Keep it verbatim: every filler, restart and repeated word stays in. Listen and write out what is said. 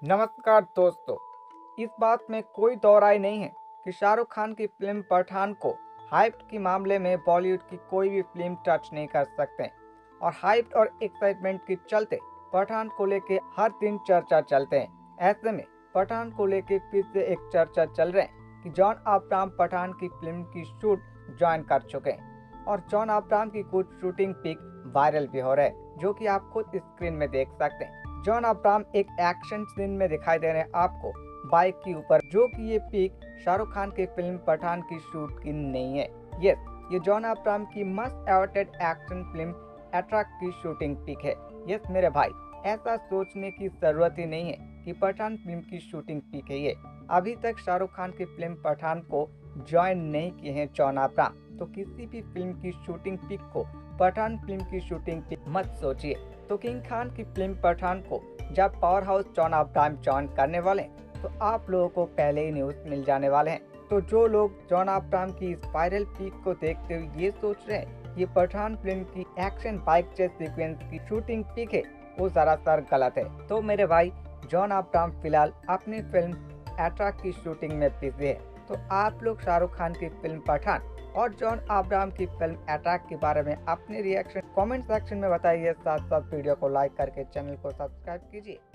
नमस्कार दोस्तों, इस बात में कोई दो राय नहीं है कि शाहरुख खान की फिल्म पठान को हाइप के मामले में बॉलीवुड की कोई भी फिल्म टच नहीं कर सकते और हाइप और एक्साइटमेंट के चलते पठान को लेके हर दिन चर्चा चलते हैं। ऐसे में पठान को लेके फिर से एक चर्चा चल रहे हैं कि जॉन अब्राहम पठान की फिल्म की शूट ज्वाइन कर चुके हैं और जॉन अब्राहम की कुछ शूटिंग पिक वायरल भी हो रहे हैं, जो कि आप खुद स्क्रीन में देख सकते हैं। जॉन अब्राहम एक एक्शन सीन में दिखाई दे रहे हैं आपको बाइक के ऊपर, जो कि ये पिक शाहरुख खान की फिल्म पठान की शूट की नहीं है। यस, ये जॉन अब्राहम की must avoided action film attract की शूटिंग पिक है। यस मेरे भाई, ऐसा सोचने की जरूरत ही नहीं है कि पठान फिल्म की शूटिंग पिक है ये। अभी तक शाहरुख खान की फिल्म पठान को ज्वाइन नहीं किए हैं जॉन अब्राहम, तो किसी भी फिल्म की शूटिंग पिक को पठान फिल्म की शूटिंग पिक मत सोचिए। तो किंग खान की फिल्म पठान को जब power house John Abraham join करने वाले हैं तो आप लोगों को पहले ही न्यूज मिल जाने वाले हैं। तो जो लोग जॉन अब्राहम की इस वायरल पिक को देखते हुए ये सोच रहे हैं ये पठान फिल्म की एक्शन बाइक चेस सीक्वेंस की शूटिंग पिक है, वो सरासर गलत है। तो मेरे भाई, जॉन अब्राहम फिलहाल अपनी फिल्म अट्रैक्ट की शूटिंग में बिजी है। तो आप लोग शाहरुख खान की फिल्म पठान और जॉन अब्राहम की फिल्म अटैक के बारे में अपने रिएक्शन कमेंट सेक्शन में बताइए। साथ साथ वीडियो को लाइक करके चैनल को सब्सक्राइब कीजिए।